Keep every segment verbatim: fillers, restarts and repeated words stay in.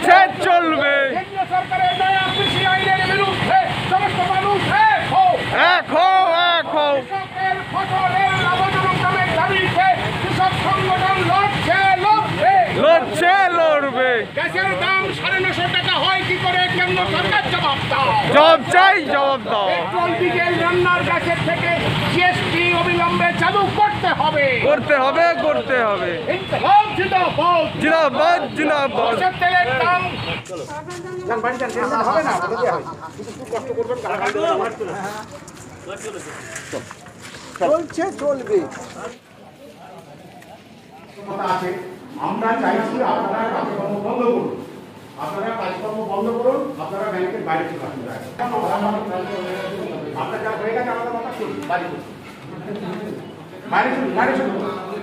চলছে চলবে কেন্দ্রীয় সরকারের নয়া কৃষি আইনের বিরুদ্ধে সমস্ত মানুষ এক হও এক হও এক হও কৃষকের ফসলের লাভজনক দামের দাবিতে কৃষক সংগঠন লড়ছে লড়বে লড়ছে লড়বে গ্যাসের দাম সাড়ে নশো টাকা হয় কি করে কেন্দ্র সরকার জবাব দাও জবাব চাই জবাব দাও পেট্রোল ডিজেল রান্নার গ্যাসের থেকে জিএসটি অবিলম্বে চালু করতে হবে করতে হবে করতে হবে ইনকলাব জিন্দাবাদ জিন্দাবাদ জিন্দাবাদ সরষের তেলের দাম যান বাড়ি যান টেনশন হবে না বলে দেওয়া হয় একটু কষ্ট করবেন গালাগালি দেবেন আমার চলছে চলবে কথা আছে আমরা চাইছি আপনারা কাজকর্ম বন্ধ করুন আপনারা কাজকর্ম বন্ধ করুন আপনারা ব্যাংকের বাইরে চলে আসুন আপনার যা হয়ে গেছে আমাদের কথা শুনুন বাড়ি করুন বাইরে শুনুন বাইরে শুনুন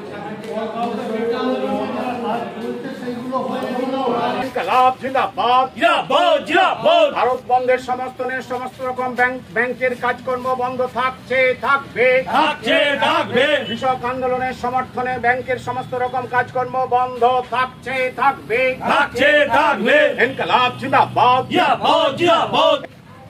ইনকলাব জিন্দাবাদ জিন্দাবাদ জিন্দাবাদ ভারত বন্ধের সমর্থনে সমস্ত রকম ব্যাংকের কাজকর্ম বন্ধ থাকছে থাকবে থাকছে থাকবে কৃষক আন্দোলনের সমর্থনে ব্যাংকের সমস্ত রকম কাজকর্ম বন্ধ থাকছে থাকবে থাকছে থাকবে ইনকলাব জিন্দাবাদ জিন্দাবাদ জিন্দাবাদ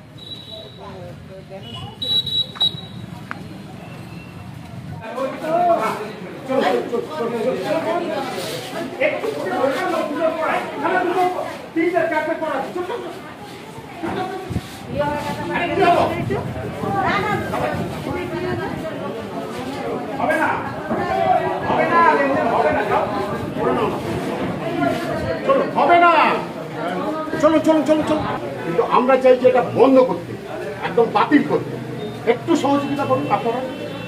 হবে না হবে না লেনদেন হবে না যাও চলো হবে না চলো চলো চলো চলো কিন্তু আমরা চাইছি এটা বন্ধ করতে একদম বাতিল করতে একটু সহযোগিতা করুন আপনারা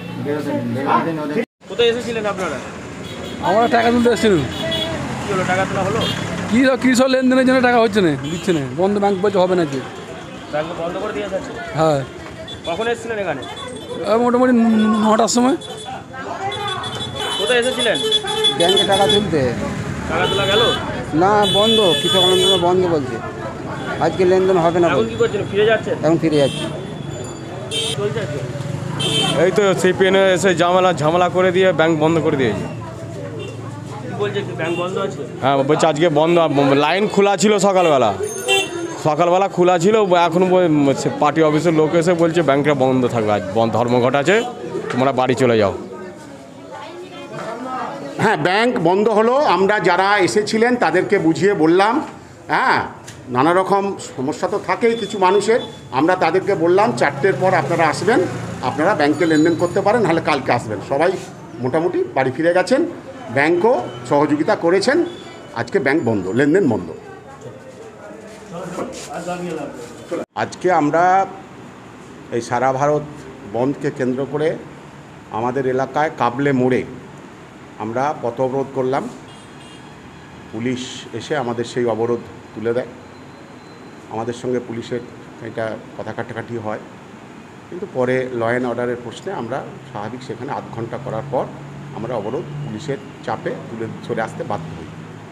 কোথায় এসেছিলেন আপনারা? আমরা টাকা তুলতে এসেছিলাম। কি হলো, টাকা তোলা হলো? কী সব কৃষক লেনদেনের জন্য টাকা হচ্ছে না, দিচ্ছে না, বন্ধ ব্যাংক বলছে হবে না যে। ব্যাংক বন্ধ করে দিয়ে যাচ্ছে। হ্যাঁ, কখন এসেছিলেন এখানে? ওই মোটামুটি নটার সময়। কোথায় এসেছিলেন? ব্যাংকে টাকা তুলতে। টাকা তোলা গেল না, বন্ধ, কৃষক আন্দোলন বন্ধ বলছে, আজকে লেনদেন হবে না। এখন কি করছেন, ফিরে যাচ্ছেন? এখন ফিরে যাচ্ছি। চলছে আজকে? এই তো সিপিএনে এসে ঝামেলা ঝামেলা করে দিয়ে ব্যাংক বন্ধ করে দিয়েছে। কি বলছে, কি ব্যাংক বন্ধ আছে? হ্যাঁ বলছে আজকে বন্ধ, লাইন খোলা ছিল সকালবেলা সকালবেলা খোলা ছিল, এখন পার্টি অফিসের লোক এসে বলছে ব্যাংকটা বন্ধ থাকবে, আজ ধর্মঘট আছে, তোমরা বাড়ি চলে যাও। হ্যাঁ, ব্যাংক বন্ধ হলো। আমরা যারা এসেছিলেন তাদেরকে বুঝিয়ে বললাম। হ্যাঁ, নানা রকম সমস্যা তো থাকেই কিছু মানুষের। আমরা তাদেরকে বললাম চারটের পর আপনারা আসবেন, আপনারা ব্যাংকে লেনদেন করতে পারেন, নাহলে কালকে আসবেন। সবাই মোটামুটি বাড়ি ফিরে গেছেন, ব্যাংকও সহযোগিতা করেছেন। আজকে ব্যাংক বন্ধ, লেনদেন বন্ধ। আজকে আমরা এই সারা ভারত বন্ধকে কেন্দ্র করে আমাদের এলাকায় কাবলে মোড়ে আমরা পথ অবরোধ করলাম। পুলিশ এসে আমাদের সেই অবরোধ তুলে দেয়। আমাদের সঙ্গে পুলিশের এটা কথা কাটাকাটি হয়, কিন্তু পরে ল অ্যান্ড অর্ডারের প্রশ্নে আমরা স্বাভাবিক সেখানে আধ ঘন্টা করার পর আমরা অবরোধ পুলিশের চাপে তুলে সরে আসতে বাধ্য হই।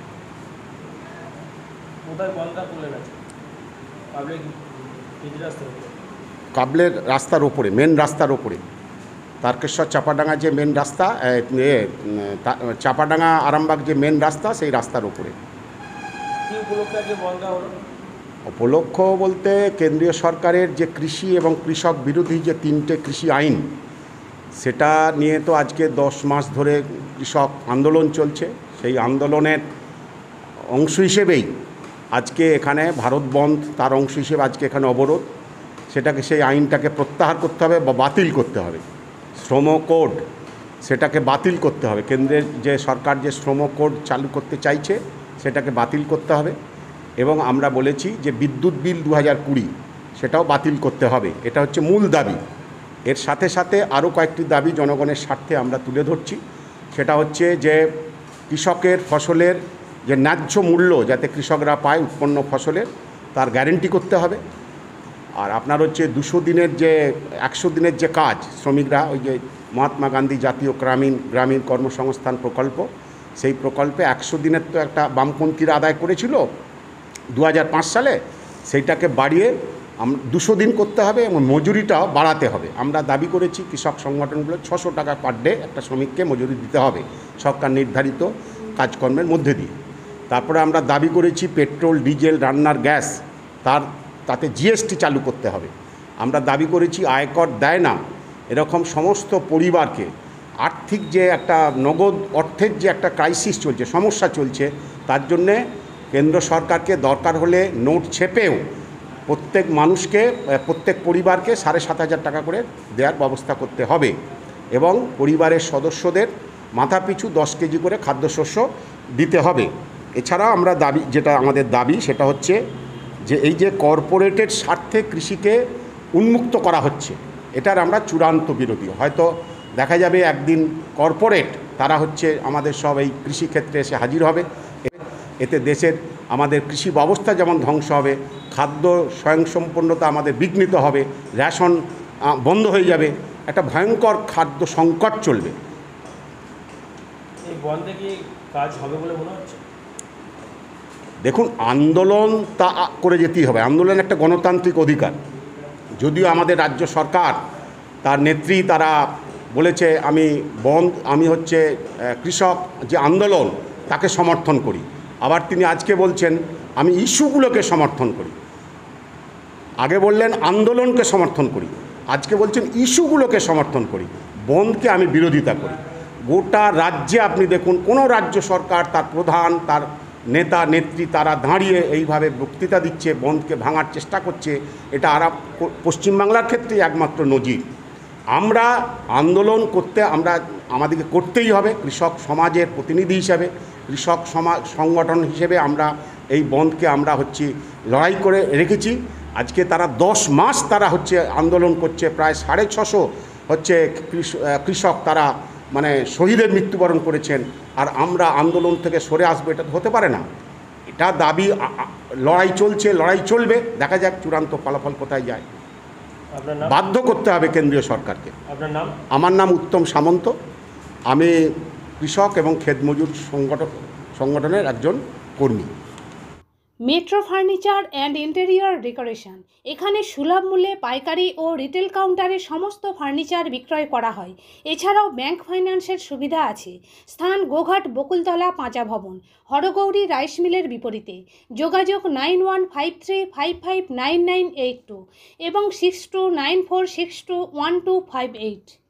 কোথায় বন্ধটা তুলে গেছে? পাবলিক রাস্তা, কাবলের রাস্তার ওপরে, মেন রাস্তার ওপরে, তারকেশ্বর চাপাডাঙ্গা যে মেন রাস্তা, চাপাডাঙ্গা আরামবাগ যে মেন রাস্তা, সেই রাস্তার ওপরে। কি উপলক্ষে আজকে বন্ধ হলো? উপলক্ষ বলতে কেন্দ্রীয় সরকারের যে কৃষি এবং কৃষক বিরোধী যে তিনটে কৃষি আইন, সেটা নিয়ে তো আজকে দশ মাস ধরে কৃষক আন্দোলন চলছে। সেই আন্দোলনের অংশ হিসেবেই আজকে এখানে ভারত বন্ধ, তার অংশ হিসেবে আজকে এখানে অবরোধ। সেটাকে, সেই আইনটাকে প্রত্যাহার করতে হবে বা বাতিল করতে হবে। শ্রম কোড, সেটাকে বাতিল করতে হবে। কেন্দ্রের যে সরকার যে শ্রম কোড চালু করতে চাইছে, সেটাকে বাতিল করতে হবে। এবং আমরা বলেছি যে বিদ্যুৎ বিল দু হাজার কুড়ি সেটাও বাতিল করতে হবে। এটা হচ্ছে মূল দাবি। এর সাথে সাথে আরও কয়েকটি দাবি জনগণের স্বার্থে আমরা তুলে ধরছি। সেটা হচ্ছে যে কৃষকের ফসলের যে ন্যায্য মূল্য যাতে কৃষকরা পায় উৎপন্ন ফসলের, তার গ্যারেন্টি করতে হবে। আর আপনার হচ্ছে দুশো দিনের যে একশো দিনের যে কাজ, শ্রমিকরা ওই যে মহাত্মা গান্ধী জাতীয় গ্রামীণ গ্রামীণ কর্মসংস্থান প্রকল্প, সেই প্রকল্পে একশো দিনের তো একটা বামপন্থীরা আদায় করেছিল দু হাজার পাঁচ সালে, সেইটাকে বাড়িয়ে দুশো দিন করতে হবে এবং মজুরিটাও বাড়াতে হবে। আমরা দাবি করেছি কৃষক সংগঠনগুলো ছশো টাকা পার ডে একটা শ্রমিককে মজুরি দিতে হবে সরকার নির্ধারিত কাজকর্মের মধ্যে দিয়ে। তারপরে আমরা দাবি করেছি পেট্রোল ডিজেল রান্নার গ্যাস তার তাতে জিএসটি চালু করতে হবে। আমরা দাবি করেছি আয়কর দেয় না এরকম সমস্ত পরিবারকে আর্থিক যে একটা নগদ অর্থের যে একটা ক্রাইসিস চলছে, সমস্যা চলছে, তার জন্যে কেন্দ্র সরকারকে দরকার হলে নোট ছেপেও প্রত্যেক মানুষকে প্রত্যেক পরিবারকে সাড়ে সাত হাজার টাকা করে দেওয়ার ব্যবস্থা করতে হবে এবং পরিবারের সদস্যদের মাথাপিছু দশ কেজি করে খাদ্যশস্য দিতে হবে। এছাড়া আমরা দাবি যেটা আমাদের দাবি সেটা হচ্ছে যে এই যে কর্পোরেটের স্বার্থে কৃষিকে উন্মুক্ত করা হচ্ছে, এটার আমরা চূড়ান্ত বিরোধী। হয়তো দেখা যাবে একদিন কর্পোরেট তারা হচ্ছে আমাদের সব এই কৃষিক্ষেত্রে এসে হাজির হবে, এতে দেশের আমাদের কৃষি ব্যবস্থা যেমন ধ্বংস হবে, খাদ্য স্বয়ংসম্পূর্ণতা আমাদের বিঘ্নিত হবে, রেশন বন্ধ হয়ে যাবে, একটা ভয়ঙ্কর খাদ্য সংকট চলবে। এই বন্ধে কি কাজ হবে বলে মনে হচ্ছে? দেখুন, আন্দোলন তা করে যেতেই হবে, আন্দোলন একটা গণতান্ত্রিক অধিকার। যদিও আমাদের রাজ্য সরকার তার নেত্রী তারা বলেছে আমি বন্ধ আমি হচ্ছে কৃষক যে আন্দোলন তাকে সমর্থন করি, আবার তিনি আজকে বলছেন আমি ইস্যুগুলোকে সমর্থন করি। আগে বললেন আন্দোলনকে সমর্থন করি, আজকে বলছেন ইস্যুগুলোকে সমর্থন করি, বন্ধকে আমি বিরোধিতা করি। গোটা রাজ্যে আপনি দেখুন, কোনো রাজ্য সরকার তার প্রধান তার নেতা নেত্রী তারা দাঁড়িয়ে এইভাবে বক্তৃতা দিচ্ছে, বন্ধকে ভাঙার চেষ্টা করছে, এটা আর পশ্চিমবাংলার ক্ষেত্রেই একমাত্র নজির। আমরা আন্দোলন করতে আমরা আমাদেরকে করতেই হবে, কৃষক সমাজের প্রতিনিধি হিসাবে, কৃষক সমাজ সংগঠন হিসেবে আমরা এই বন্ধকে আমরা হচ্ছে লড়াই করে রেখেছি। আজকে তারা দশ মাস তারা হচ্ছে আন্দোলন করছে, প্রায় সাড়ে ছশো হচ্ছে কৃষক তারা মানে শহীদের মৃত্যুবরণ করেছেন, আর আমরা আন্দোলন থেকে সরে আসবো, এটা হতে পারে না। এটা দাবি, লড়াই চলছে, লড়াই চলবে, দেখা যাক চূড়ান্ত ফলাফল কোথায় যায়। আপনার নাম? বাধ্য করতে হবে কেন্দ্রীয় সরকারকে। আপনার নাম? আমার নাম উত্তম সামন্ত, আমি কৃষক এবং ক্ষেতমজুর সংগঠন সংগঠনের একজন কর্মী। Metro furniture and interior decoration, এখানে সুলভ মূল্যে পাইকারি ও রিটেল কাউন্টারে সমস্ত ফার্নিচার বিক্রয় করা হয়। এছাড়াও ব্যাংক ফাইন্যান্সের সুবিধা আছে। স্থান গোঘাট বকুলতলা পাঁচা ভবন, হরগৌরী রাইস মিলের বিপরীতে। যোগাযোগ nine one five three five five nine nine eight two এবং six two nine four six two one two five eight.